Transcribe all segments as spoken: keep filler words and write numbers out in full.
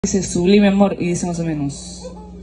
Dice Sublime Amor y dice más o menos: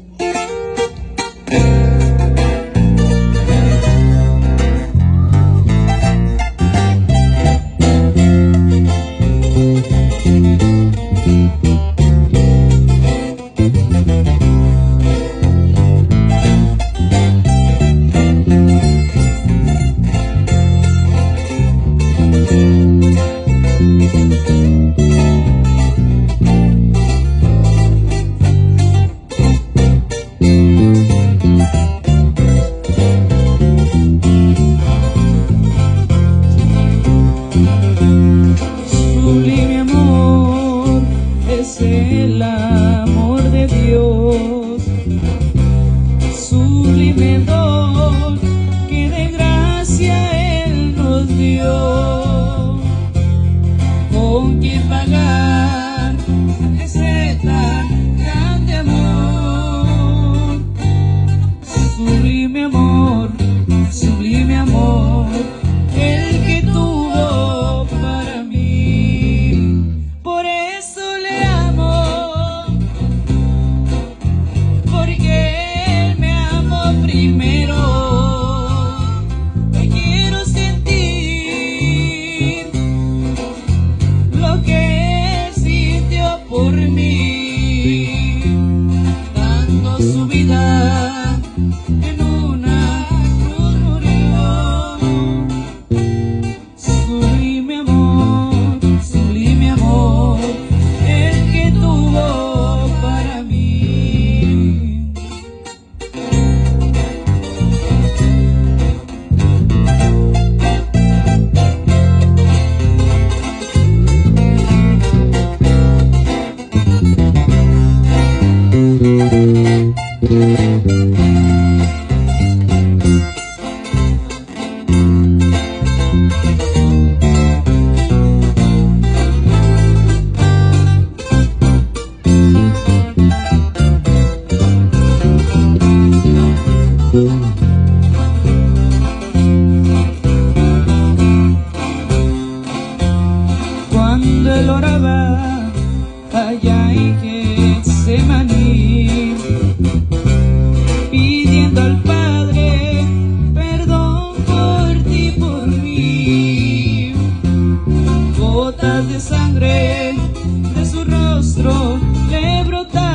sublime amor es el amor de Dios, sublime don que de gracia Él nos dio. ¿Con quién pagar ese tan grande amor? Sublime amor, sublime amor, el que tuvo para mí. Por eso le amo, porque Él me amó primero. Hoy quiero sentir lo que Él sintió por mí, dando su vida en una cruz murió. Sublime amor, sublime amor, el que tuvo para mí. Cuando Él oraba allá en Getsemaní, pidiendo al Padre perdón por ti, por mí, gotas de sangre de su rostro le brotaron.